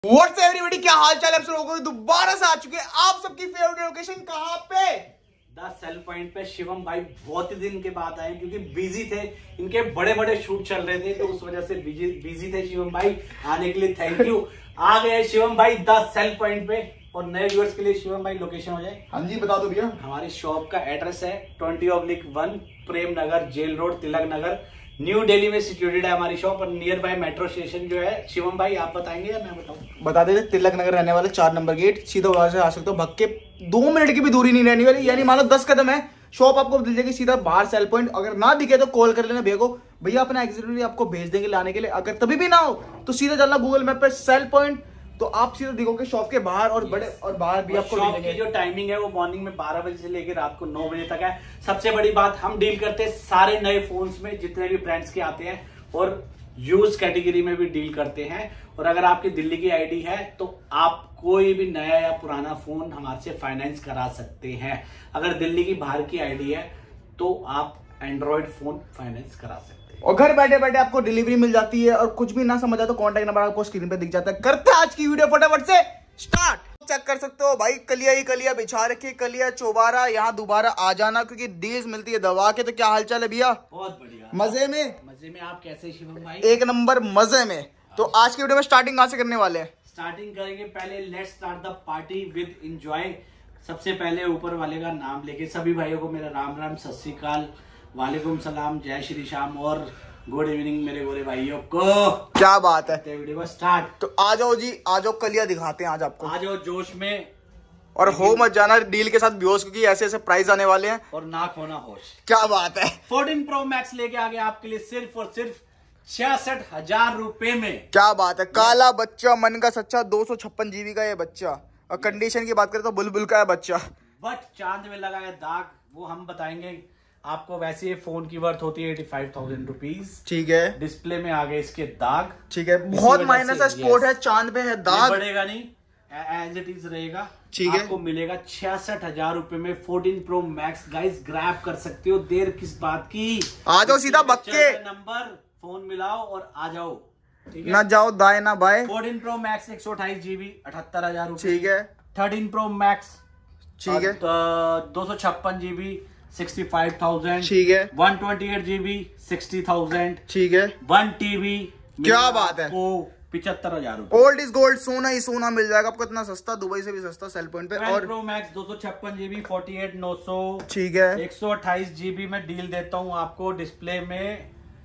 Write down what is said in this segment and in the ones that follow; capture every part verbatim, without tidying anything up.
What's everybody, क्या हाल चाल है? आप सब लोगों को दोबारा से आ चुके हैं आप सबकी फेवरेट लोकेशन कहाँ पे? द सेल पॉइंट पे। शिवम भाई बहुत ही दिन के बाद आए क्योंकि बिजी थे, इनके बड़े बड़े शूट चल रहे थे तो उस वजह से बिजी बिजी थे शिवम भाई। आने के लिए थैंक यू। आ गए शिवम भाई द सेल पॉइंट पे। और नए व्यूअर्स के लिए शिवम भाई लोकेशन हो जाए। हाँ जी बता दो भैया। हमारी शॉप का एड्रेस है twenty oblique one Prem Nagar, Jail Road, Tilak Nagar, New Delhi में सिचुएटेड है हमारी शॉप। और नियर बाय मेट्रो स्टेशन जो है। शिवम भाई आप बताएंगे या मैं बताऊं? बता देते, तिलक नगर रहने वाले, चार नंबर गेट, सीधा वहां से आ सकते हो। भग के दो मिनट की भी दूरी नहीं रहने वाली, यानी मानो दस कदम है। शॉप आपको दिल जाएगी सीधा बाहर सेल पॉइंट। अगर ना दिखे तो कॉल कर लेना भैया को, भैया अपना एग्जीक्यूटिव आपको भेज देंगे लाने के लिए। अगर तभी भी ना हो तो सीधा चलना गूगल मैप पे सेल पॉइंट, तो आप सीधा दिखोगे शॉप के बाहर। और बड़े और बाहर भी आपको शॉप की जो टाइमिंग है वो मॉर्निंग में बारह बजे से लेकर रात को नौ बजे तक है। सबसे बड़ी बात, हम डील करते हैं सारे नए फोन्स में जितने भी ब्रांड्स के आते हैं, और यूज कैटेगरी में भी डील करते हैं। और अगर आपकी दिल्ली की आईडी है तो आप कोई भी नया या पुराना फोन हमारे से फाइनेंस करा सकते हैं। अगर दिल्ली की बाहर की आईडी है तो आप एंड्रॉइड फोन फाइनेंस करा सकते हैं और घर बैठे बैठे आपको डिलीवरी मिल जाती है। और कुछ भी ना समझ आए तो कॉन्टैक्ट नंबर आपको स्क्रीन पे दिख जाता है। करते हैं आज की वीडियो फटाफट से स्टार्ट। चेक कर सकते हो भाई, कलिया ही कलिया बिछा रखी, कलिया चौबारा। यहाँ दोबारा आ जाना क्योंकि डील्स मिलती है दवा के। तो क्या हाल चाल है भैया? बहुत बढ़िया, मजे में मजे में। आप कैसे शिवम भाई? एक नंबर मजे में। तो आज की वीडियो में स्टार्टिंग कहाँ से करने वाले हैं? स्टार्टिंग करेंगे पहले, let's start the party with enjoy. सबसे पहले ऊपर वाले का नाम लेके सभी भाइयों को मेरा राम राम, सत श्री अकाल, वालेकुम सलाम, जय श्री श्याम और गुड इवनिंग मेरे गोरे भाइयों को। क्या बात है, वीडियो को स्टार्ट। तो आ जाओ जी, आ जाओ, कलिया दिखाते हैं आज आपको। आ जाओ जोश में। और हो मत जाना डील के साथ बेहोश, क्योंकि ऐसे ऐसे प्राइस आने वाले हैं। और ना खोना होश। क्या बात है। फोर्टीन प्रो मैक्स लेके आ गए आपके लिए सिर्फ और सिर्फ छियासठ हजार रुपए में। क्या बात है। काला बच्चा, मन का सच्चा, दो सौ छप्पन जीबी का ये बच्चा। और कंडीशन की बात करें तो बुलबुल का है बच्चा। बट चांद में लगा है दाग, वो हम बताएंगे आपको। वैसे ये फोन की वर्थ होती है एटी फाइव थाउजेंड रुपीज। ठीक है। डिस्प्ले में आ गए इसके दाग। ठीक है, बहुत माइनस है, स्पोर्ट है, चांद पे है दाग। बढ़ेगा नहीं, एज इट इज रहेगा। ठीक है। आपको मिलेगा छियासठ हजार रुपए में fourteen Pro Max. Guys grab कर सकते हो, देर किस बात की। आ जाओ सीधा बक्के, नंबर फोन मिलाओ और आ जाओ। ठीक है, ना जाओ दाएं ना बाएं। फोर्टीन प्रो मैक्स एक सौ अट्ठाईस जीबी अठहत्तर हजार रुपए। ठीक है। थर्टीन प्रो मैक्स ठीक है, दो सौ छप्पन जीबी सिक्सटी फाइव थाउजेंड। ठीक है। One twenty eight GB sixty thousand. ठीक है। One TB. क्या बात है। पिछहत्तर हजार रुपए। ओल्ड इज गोल्ड, सोना ही सोना मिल जाएगा आपको। इतना सस्ता, दुबई से भी सस्ता सेल पॉइंट पे। और प्रो मैक्स दो सौ छप्पन जीबी फोर्टी एट नौ सौ। ठीक है। एक सौ अट्ठाईस जीबी में डील देता हूँ आपको। डिस्प्ले में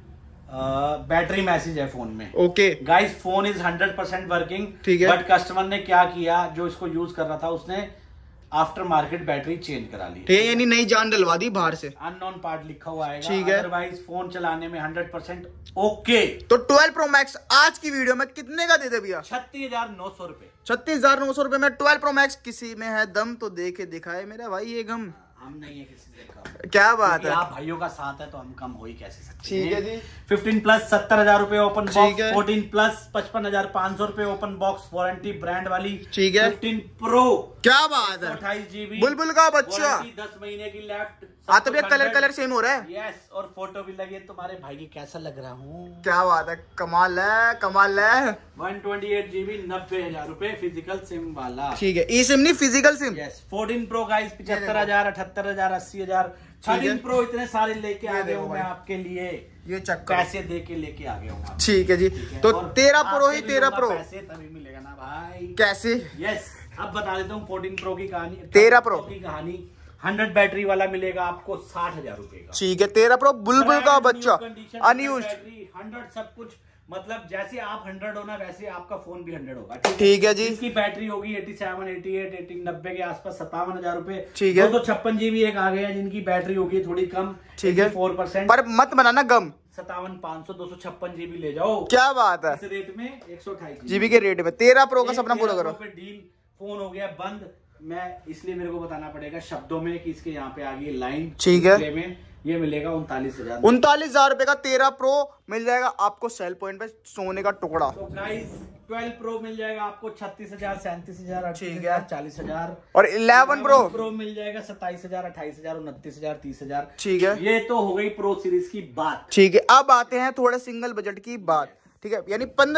बैटरी मैसेज है फोन में। Okay guys, phone is hundred percent working. ठीक है। बट कस्टमर ने क्या किया, जो इसको यूज कर रहा था उसने आफ्टर मार्केट बैटरी चेंज करा ली। ठीक है, यानी नई जान डलवा दी बाहर से। अननोन पार्ट लिखा हुआ है। ठीक है। अदरवाइज फोन चलाने में हंड्रेड परसेंट ओके। तो ट्वेल्व प्रो मैक्स आज की वीडियो में कितने का दे दे भैया? छत्तीस हजार नौ सौ रुपए। छत्तीस हजार नौ सौ रुपए में ट्वेल्व प्रो मैक्स। किसी में है दम तो देखे दिखाए मेरा भाई ये गम। हम नहीं है किसी से कम। क्या बात है। आप भाइयों का साथ है तो हम कम हो ही कैसे सकते। ठीक है जी। फिफ्टीन प्लस सत्तर हजार रुपए ओपन ठीक बॉक्स। है। फोर्टीन प्लस पचपन हजार पांच सौ रुपए ओपन बॉक्स, वारंटी ब्रांड वाली। ठीक है। फिफ्टीन प्रो क्या बात है। अट्ठाईस जीबी बुलबुल का बच्चा, दस महीने की लेफ्ट। हाँ तो भैया कलर कलर सेम हो रहा है। यस, और फोटो भी लगे। तुम्हारे भाई की कैसा लग रहा हूँ? क्या बात है, कमाल है कमाल है। वन ट्वेंटी एट जीबी नब्बे हजार रुपए फिजिकल सिम वाला। ठीक है, ई सिम नहीं physical SIM. Yes. Fourteen Pro guys पिछहत्तर हजार अठहत्तर हजार अस्सी हजार। थर्टीन प्रो इतने सारे लेके आ गए हूँ मैं आपके लिए। ये चक्कर पैसे दे के लेके आ गया हूँ। ठीक है जी। तो तेरह प्रो ही तेरह प्रो पैसे तभी मिलेगा ना भाई। कैसे? यस, अब बता देता हूँ फोर्टीन प्रो की कहानी। तेरह प्रो की कहानी। हंड्रेड बैटरी वाला मिलेगा आपको साठ हजार रुपए का। ठीक है, तेरह प्रो बुलबुल का बच्चा, अनयूज्ड बैटरी, हंड्रेड सब कुछ। मतलब जैसे आप हंड्रेड होना वैसे आपका फोन भी हंड्रेड होगा। ठीक है जी। इसकी बैटरी होगी eighty seven, eighty eight, eighty, नब्बे के आसपास, सत्तावन हजार रुपए। ठीक है। दो सौ छप्पन जीबी एक आ गया जिनकी बैटरी होगी थोड़ी कम। ठीक है। फोर परसेंट पर मत बनाना गम। सत्तावन पाँच सौ दो सौ छप्पन जीबी ले जाओ। क्या बात है। इस रेट में एक सौ अट्ठाईस जीबी के रेट में तेरह प्रो का सपना पूरा करो। डील फोन हो गया बंद। मैं इसलिए मेरे को बताना पड़ेगा शब्दों में कि इसके यहाँ पे आ गई लाइन। ठीक है। में ये मिलेगा उनतालीस हजार उनतालीस हजार रुपए का तेरह प्रो मिल जाएगा आपको सेल पॉइंट पे, सोने का टुकड़ा। तो गाइस ट्वेल्व प्रो मिल जाएगा आपको छत्तीस हजार, सैंतीस हजार, अड़तीस हजार, चालीस हजार। और इलेवन प्रो प्रो मिल जाएगा सत्ताईस हजार, अट्ठाईस हजार, उनतीस हजार, तीस हजार। ठीक है। ये तो हो गई प्रो सीरीज की बात। ठीक है, अब आते हैं थोड़े सिंगल बजट की बात। ठीक है, यानी पंद्रह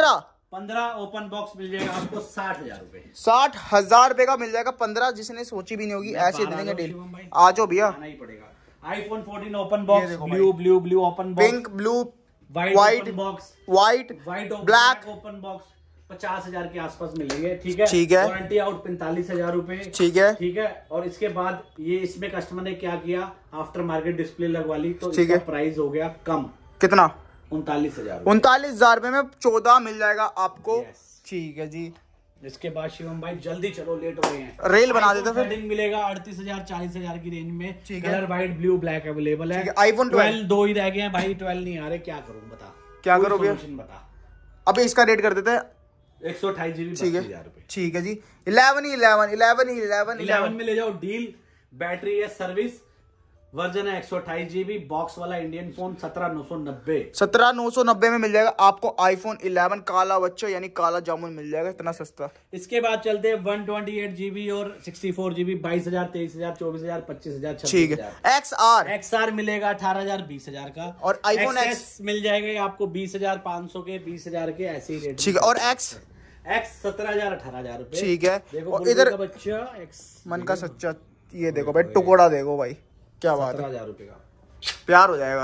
पंद्रह ओपन बॉक्स मिल जाएगा आपको साठ हजार रुपए साठ हजार रुपए का मिल जाएगा पंद्रह, जिसने सोची भी नहीं होगी ऐसे दे देंगे डील। आ जाओ भैया, आना ही पड़ेगा। IPhone fourteen open box, blue blue blue open box, pink blue white white box, white white black open box पचास हजार के आसपास मिलेंगे। ठीक है, ठीक है। वारंटी आउट पैंतालीस हजार रुपए। ठीक है, ठीक है। और इसके बाद ये इसमें कस्टमर ने क्या किया, आफ्टर मार्केट डिस्प्ले लगवा ली, तो ठीक इसका है। प्राइस हो गया कम, कितना? उनतालीस हजार उनतालीस हजार रुपए में चौदह मिल जाएगा आपको। Yes. ठीक है जी। इसके बाद शिवम भाई जल्दी चलो, लेट हो रहे हैं, रेल बना देते फिर। थर्टीन मिलेगा अड़तीस हजार चालीस हजार की रेंज में। ठीक है। Colour white blue black available है। आईफोन ट्वेल्व दो ही रह गए हैं भाई, ट्वेल्व नहीं आ रहे, क्या करूं बता, क्या करोगे? बता। अभी इसका रेट कर देते हैं एक सौ अट्ठाईस जीबी ठीक है, हजार रुपए। ठीक है जी। इलेवन ही इलेवन इलेवन ही इलेवन इलेवन में ले जाओ डील, बैटरी है सर्विस, वर्जन है एक सौ अट्ठाईस जीबी, बॉक्स वाला इंडियन फोन सत्रह नौ सौ नब्बे सत्रह नौ सौ नब्बे में मिल जाएगा आपको आईफोन इलेवन काला बच्चा यानी काला जामुन मिल जाएगा, इतना सस्ता। इसके बाद चलते हैं वन ट्वेंटी एट जीबी और सिक्सटी फोर जीबी, बाईस हजार तेईस हजार चौबीस हजार पच्चीस हजार ठीक छब्बीस है। हजार। एक्स आर एक्स आर मिलेगा अठारह हजार बीस हजार का, और आईफोन एक्स एक्स मिल जाएगा आपको बीस हजार पाँच सौ के, बीस हजार के, ऐसे ही रेट। ठीक है। और एक्स एक्स सत्रह हजार अठारह हजार रुपए। ठीक है। देखो और इधर बच्चा एक्स मन का सच्चा, ये देखो भाई टुकड़ा देखो भाई, क्या बात सत्रह है, हजार रुपए का प्यार हो जाएगा।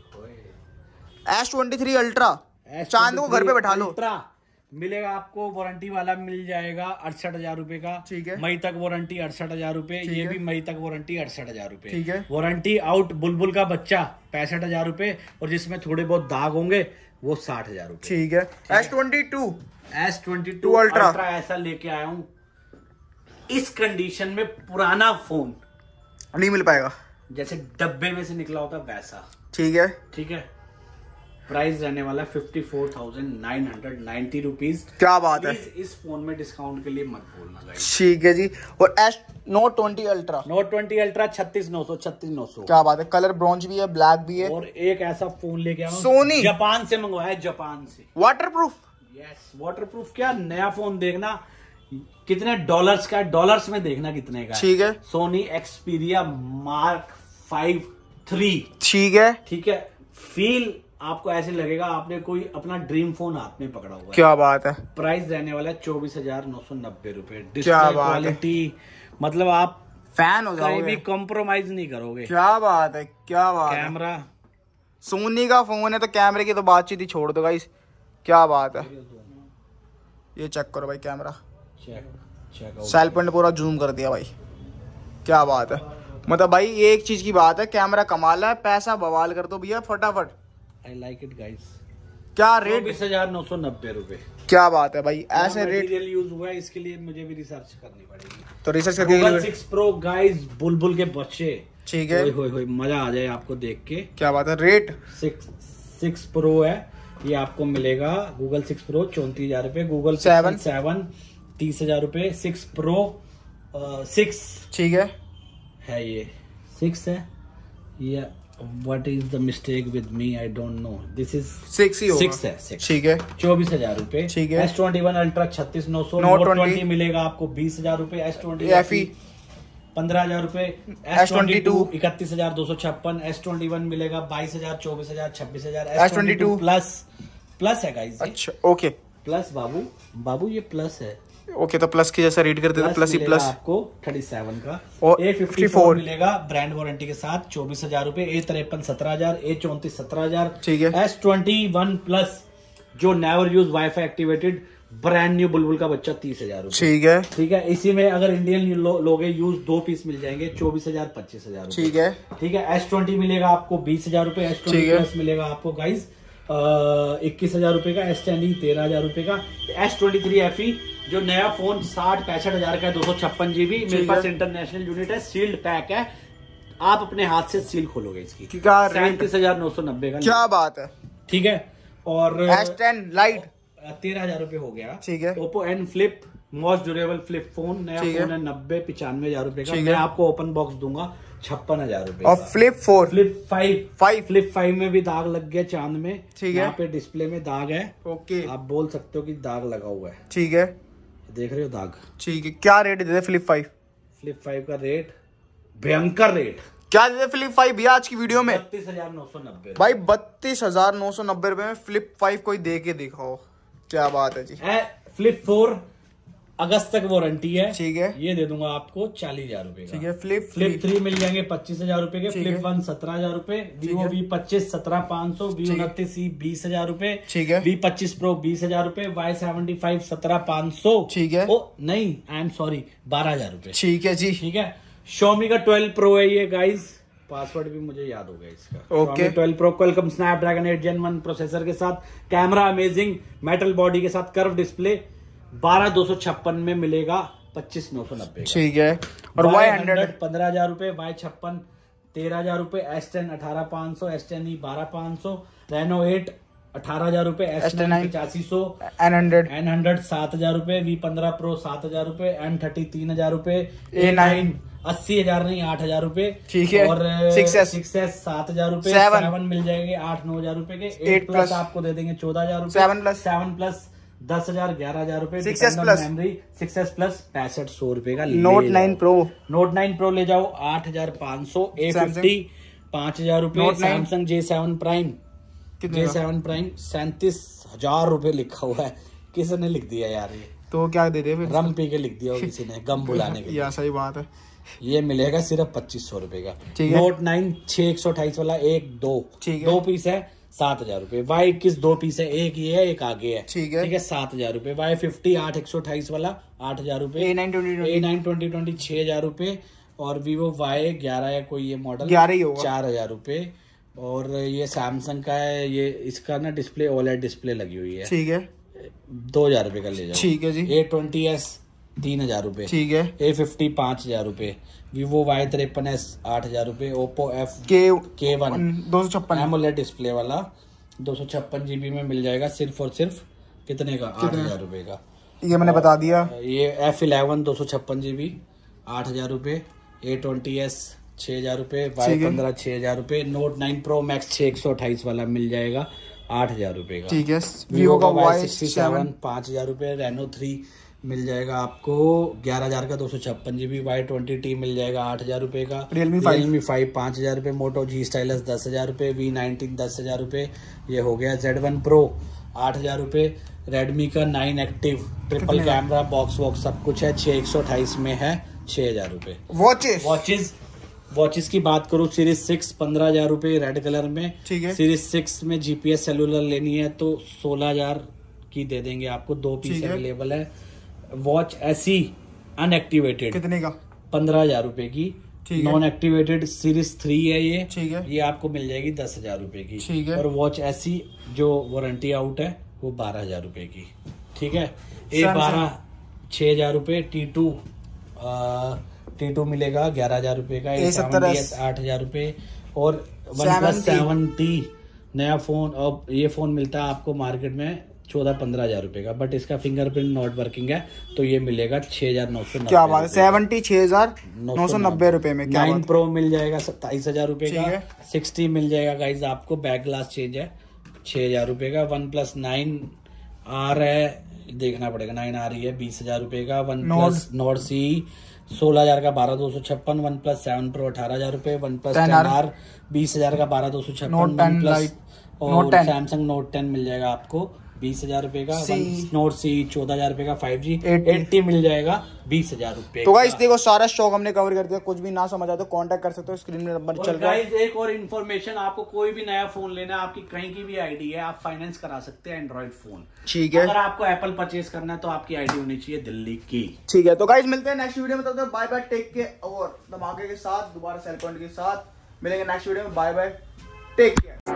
एस ट्वेंटी थ्री अल्ट्रा चांद को घर पे बैठा लो। अल्ट्रा मिलेगा आपको, वारंटी वाला मिल जाएगा अड़सठ हजार रुपए का। ठीक है। मई तक वारंटी अड़सठ हजार रुपए, ये है। भी मई तक वारंटी अड़सठ हजार रुपए। ठीक है। वारंटी आउट बुलबुल का बच्चा पैंसठ हजार रुपए, और जिसमें थोड़े बहुत दाग होंगे वो साठ हजार रुपए। ठीक है। S twenty two S twenty two ultra ultra ऐसा लेके आया हूं, इस कंडीशन में पुराना फोन नहीं मिल पाएगा, जैसे डब्बे में से निकला होता वैसा। ठीक है। ठीक है। प्राइस रहने वाला fifty four thousand nine hundred ninety rupees. क्या बात है, प्लीज इस फोन में डिस्काउंट के लिए मत बोलना गाइस। ठीक है जी। और S note twenty ultra note twenty ultra छत्तीस नौ सौ छत्तीस नौ सौ। क्या बात है, कलर ब्रॉन्ज भी है, ब्लैक भी है। और एक ऐसा फोन लेके आया हूं, सोनी जापान से मंगवाया, जापान से, waterproof. Yes waterproof. क्या नया फोन देखना कितने डॉलर्स का, डॉलर्स में देखना कितने का। ठीक है। Sony Xperia Mark five three. ठीक है। ठीक है। फील आपको ऐसे लगेगा आपने कोई अपना ड्रीम फोन हाथ में पकड़ा हुआ है। क्या बात है। प्राइस रहने वाला है चौबीस हजार नौ सौ नब्बे रुपए। क्या बात है। क्वालिटी मतलब आप फैन हो कहीं भी जाओगे, कॉम्प्रोमाइज नहीं करोगे। क्या बात है, क्या बात है। कैमरा सोनी का फोन है तो कैमरे की तो बातचीत ही छोड़ दो गाइस, क्या बात है। ये चेक करो भाई, camera check check Cell Point पूरा जूम कर दिया भाई, क्या बात है। मतलब भाई एक चीज की बात है, कैमरा कमाल है, पैसा बवाल कर दो भैया फटाफट। I like it guys. क्या रेट? बीस हजार नौ सौ नब्बे रुपए। क्या बात है भाई, ऐसे रेट यूज हुआ है, इसके लिए मुझे भी रिसर्च करनी पड़ेगी। तो रिसर्च करके गूगल सिक्स प्रो गाइस, बुलबुल के बच्चे। ठीक है। होय होय होय, मजा आ जाए आपको देख के। क्या बात है। रेट सिक्स सिक्स प्रो है, ये आपको मिलेगा गूगल सिक्स प्रो चौंतीस हजार रुपए, गूगल सेवन सेवन तीस हजार रुपए, सिक्स प्रो सिक्स ठीक है है, ये सिक्स है। ये what is the mistake with me, I don't know, this is six ही होगा। सिक्स है सिक्स। ठीक है। चौबीस हजार रुपए। ठीक है। एस ट्वेंटी वन अल्ट्रा छत्तीस नौ सौ, Note नोट ट्वेंटी ट्वेंटी मिलेगा आपको बीस हजार रुपए, एस ट्वेंटी एफ ई पंद्रह हजार रुपए, एस ट्वेंटी टू इकतीस हजार दो सौ छप्पन, एस ट्वेंटी वन मिलेगा बाईस हजार चौबीस हजार छब्बीस हजार, S twenty two plus plus है गाइस। अच्छा ओके, प्लस बाबू बाबू ये प्लस है। ओके तो प्लस की जैसा रीड करते थे, प्लस ही प्लस आपको सैंतीस का और ए फिफ्टी फोर मिलेगा ब्रांड वारंटी के साथ चौबीस हजार रुपए, ए तिरपन सत्रह हजार, ए चौंतीस सत्रह हजार। ठीक है। एस ट्वेंटी वन प्लस जो never use WiFi activated brand new बुलबुल का बच्चा तीस हजार रुपए। ठीक है। ठीक है। इसी में अगर इंडियन लो, लोगे यूज दो पीस मिल जाएंगे चौबीस हजार पच्चीस हजार। ठीक है। ठीक है। एस ट्वेंटी मिलेगा आपको बीस हजार रुपए, एस ट्वेंटी प्लस मिलेगा आपको गाइस इक्कीस हजार रुपए का, एस टेन तेरह हजार रुपए का, S twenty three F E जो नया फोन साठ पैंसठ हजार का है, दो सौ छप्पन जीबी, मेरे पास इंटरनेशनल यूनिट है, सील्ड पैक है, आप अपने हाथ से सील खोलोगे इसकी। सैंतीस हजार नौ सौ नब्बे का। क्या बात है। ठीक है। और एस टेन लाइट तेरह हजार रुपए हो गया। ठीक है। Oppo N flip most durable flip phone, नया फोन है, नब्बे पिचानवे हजार रुपए का, मैं आपको ओपन बॉक्स दूंगा छप्पन हजार रुपए। और flip four flip five five flip five में भी दाग लग गया चांद में। ठीक है। यहाँ पे डिस्प्ले में दाग है। ओके, आप बोल सकते हो कि दाग लगा हुआ है। ठीक है। देख रहे हो दाग। ठीक है। क्या रेट देते फ्लिप फाइव? फ्लिप फाइव का रेट भयंकर रेट। क्या देते फ्लिप फाइव भैया आज की वीडियो में? बत्तीस हजार नौ सौ नब्बे भाई बत्तीस हजार नौ सौ नब्बे रुपए में फ्लिप फाइव कोई दे के दिखाओ, क्या बात है जी। फ्लिप फोर अगस्त तक वारंटी है। ठीक है, ये दे दूंगा आपको चालीस हजार रुपए का। ठीक है। फ्लिप फ्लिप थ्री मिल जाएंगे पच्चीस हजार रुपए के। ठीक फ्लिप है। वन सत्रह हजार रुपए। वीवो वी पच्चीस सत्रह पाँच सौ। वी उनतीस सी बीस हजार रुपए। ठीक है। वी पच्चीस प्रो बीस हजार रुपए। वाई सेवेंटी फाइव सत्रह पाँच सौ। ठीक है। ओ नहीं, आई एम सॉरी, बारह हजार रुपए। ठीक है जी। ठीक है। Xiaomi का ट्वेल्व प्रो है ये गाइस, पासवर्ड भी मुझे याद हो गया इसका। Okay. Xiaomi twelve pro Qualcomm Snapdragon eight gen one processor के साथ, कैमरा अमेजिंग, मेटल बॉडी के साथ, कर्व डिस्प्ले, बारह दो सौ छप्पन में मिलेगा पच्चीस नौ सौ नब्बे। ठीक है। और वाई हंड्रेड पंद्रह हजार रुपए। वाई छप्पन तेरह हजार रुपए। एस टेन अठारह पाँच सौ। एस टेन ई बारह पाँच सौ। रेनो एट अठारह हजार रुपए। एस टेन पचासी सौ। एन हंड्रेड एन हंड्रेड सात हजार रुपए। वी पंद्रह प्रो सात हजार रुपए। एन थर्टी तीन हजार रुपए। ए नाइन अस्सी हजार नहीं आठ हजार रुपए। ठीक है। और सिक्स एस सिक्स एस सात हजार रुपए। सेवन सेवन मिल जाएंगे आठ नौ हजार रुपए के। एट एट प्लस प्लस आपको दे देंगे चौदह हजार रुपए। सेवन प्लस सेवन प्लस दस हजार ग्यारह हजार रुपए। Six S plus memory six S plus पैंसठ सौ रुपए का। Note nine pro note nine pro ले जाओ आठ हजार पाँच सौ। ए फिफ्टी पांच हजार रुपए। Samsung J seven prime J seven prime सैंतीस हजार रुपए लिखा हुआ है। किसने लिख दिया यार? ये तो क्या दे दे फिर? रम पी के लिख दिया हो किसी ने गम बुलाने के लिए। या सही बात है। ये मिलेगा सिर्फ पच्चीस सौ रुपए का। ठीक है। नोट नाइन छह एक सौ अट्ठाईस वाला एक दो ठीक है। दो पीस है सात हजार रुपए। वाई इक्कीस दो पीस है, एक ये है एक आगे है। ठीक है। ठीक है सात हजार रुपए। वाई फिफ्टी आठ एक सौ अट्ठाईस वाला आठ हजार रुपए। A nine twenty A nine twenty twenty छह हजार रुपए। और वीवो वाई ग्यारह है कोई ये मॉडल ग्यारह ही होगा चार हजार रुपए। और ये सैमसंग का है, ये इसका ना डिस्प्ले ओलेड डिस्प्ले लगी हुई है। ठीक है। दो हजार रुपए का ले जाओ। ठीक है जी। ए ट्वेंटी एस तीन हजार रुपए। ठीक है। ए फिफ्टी पांच हजार रुपए। वीवो वाई तिरपन एस आठ हजार रुपए। ओप्पो एफ के के वन दो सौ छप्पन एमोलेड डिस्प्ले वाला दो सौ छप्पन जीबी में मिल जाएगा सिर्फ और सिर्फ कितने का? आठ हजार रुपए का। ये मैंने बता दिया। ये एफ इलेवन दो सौ छप्पन जीबी आठ हजार रुपए। ए ट्वेंटी एस छह हजार रुपए। वाई पंद्रह छह हजार रुपए। नोट नाइन प्रो मैक्स छह एक सौ अट्ठाईस वाला मिल जाएगा आठ हजार रुपए का। ठीक है। वीवो का वाई सिक्सटी सेवन पांच हजार रुपए। रेनो थ्री मिल जाएगा आपको ग्यारह हजार का दो सौ छप्पन जीबी। वाई ट्वेंटी टी मिल जाएगा आठ हजार रुपए का। रियलमी रियलमी फाइव पांच हजार रुपए। मोटो जी स्टाइलस दस हजार रुपए। वी नाइनटीन दस हजार रुपए। ये हो गया। जेड वन प्रो आठ हजार रुपए। रेडमी का nine active triple camera box वॉक्स सब कुछ है छह एक सौ अट्ठाईस में है छह हजार रुपए। वॉचेस वॉचेस वॉचेस की बात करूं सीरीज सिक्स पंद्रह हजार रुपए रेड कलर में। ठीक है। सीरीज सिक्स में जीपीएस सेलुलर लेनी है तो सोलह हजार की दे देंगे आपको। दो पीस अवेलेबल है। वॉच ऐसी अनएक्टिवेटेड कितने का? पंद्रह हजार रुपए की। नॉन एक्टिवेटेड सीरीज थ्री है ये। ठीक है। ये आपको मिल जाएगी दस हजार रुपए की। ठीक है। और वॉच ऐसी जो वारंटी आउट है वो बारह हजार रुपए की। ठीक है। ए बारह छह हजार रुपए। टी टू टी टू मिलेगा ग्यारह हजार रुपए का। ए सेवेंटी एस आठ हजार रुपए। और वन प्लस सेवन टी नया फोन, और ये फोन मिलता है आपको मार्केट में चौदह पंद्रह हजार रुपए का, बट इसका फिंगरप्रिंट नॉट वर्किंग है तो ये मिलेगा छह हजार नौ सौ। क्या बात है? सेवेंटी छह हजार नौ सौ नब्बे रुपए में। क्या नाइन प्रो मिल जाएगा सत्ताईस हजार रुपए का। है। सिक्सटी मिल जाएगा गाइज आपको। बैक ग्लास चेंज है छह हजार रुपए का। वन प्लस नाइन आर है, देखना पड़ेगा, नाइन आ रही है बीस हजार रुपए का। वन प्लस नोट सी सोलह हजार का बारह दो सौ छप्पन। वन प्लस सेवन प्रो अठारह हजार रुपए। वन प्लस टेन आर बीस हजार का बारह दो सौ छप्पन। वन प्लस और सैमसंग नोट टेन मिल जाएगा आपको बीस हजार रुपए का। नोट सी चौदह हजार रुपए का। फाइव जी एट्टी मिल जाएगा बीस हजार रुपए। तो गाइस देखो सारा स्टॉक हमने कवर कर दिया। कुछ भी ना समझ आए तो कांटेक्ट कर सकते हो, स्क्रीन में नंबर चल रहा है। गाइस एक और इन्फॉर्मेशन, आपको कोई भी नया फोन लेना है, आपकी कहीं की भी आईडी है, आप फाइनेंस करा सकते हैं एंड्रॉइड फोन। ठीक है। अगर आपको एप्पल परचेज करना है तो आपकी आईडी होनी चाहिए दिल्ली की। ठीक है। तो गाइस मिलते हैं नेक्स्ट वीडियो में। तब तक बाय बाय, टेक केयर। और धमाके के साथ दोबारा सेल पॉइंट के साथ मिलेंगे नेक्स्ट वीडियो में। Bye bye, take care.